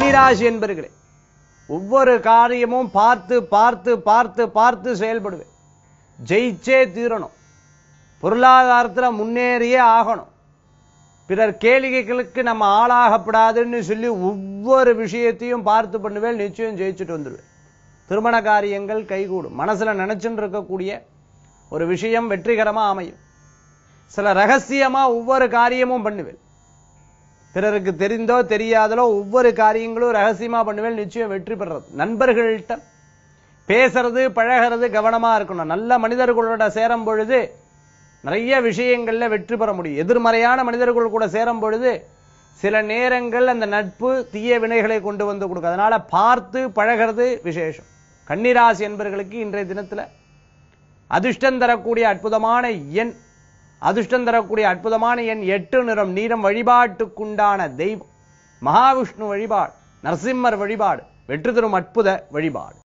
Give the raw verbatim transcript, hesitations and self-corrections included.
கன்னிராசி என்பர்களே, ஒவ்வொரு காரியமும் பார்த்து பார்த்து பார்த்து பார்த்து செயல்படுவேன். ஜெயிச்சே தீரணும், பொருளாதாரத்துல முன்னேறியே ஆகணும், பிறர் கேளிகைகளுக்கு நம்ம ஆளாகப்படாதுன்னு சொல்லி ஒவ்வொரு விஷயத்தையும் பார்த்து பண்ணுவேன். நிச்சயம் ஜெயிச்சுட்டு வந்துடுவேன். திருமண காரியங்கள் கைகூடும். மனசுல நினைச்சுட்டு இருக்கக்கூடிய ஒரு விஷயம் வெற்றிகரமா அமையும். சில ரகசியமா ஒவ்வொரு காரியமும் பண்ணுவேன். பிறருக்கு தெரிந்தோ தெரியாதோ ஒவ்வொரு காரியங்களும் ரகசியமா பண்ணுவேன். நிச்சயம் வெற்றி பெறது. நண்பர்கள்ட்ட பேசுறது பழகிறது கவனமா இருக்கணும். நல்ல மனிதர்களோட சேரும் பொழுது நிறைய விஷயங்கள்ல வெற்றி பெற முடியும். எதிர்மறையான மனிதர்கள் கூட சேரும் பொழுது சில நேரங்கள் அந்த நட்பு தீய வினைகளை கொண்டு வந்து கொடுக்கும். அதனால பார்த்து பழகிறது விசேஷம். கன்னிராசி என்பவர்களுக்கு இன்றைய தினத்துல அதிர்ஷ்டம் தரக்கூடிய அற்புதமான எண் அதிர்ஷ்டம் தரக்கூடிய அற்புதமான எண் எட்டு. நிறம் நீரம். வழிபாட்டுக்குண்டான தெய்வம் மகாவிஷ்ணு வழிபாடு, நரசிம்மர் வழிபாடு வெற்றி தரும் அற்புத வழிபாடு.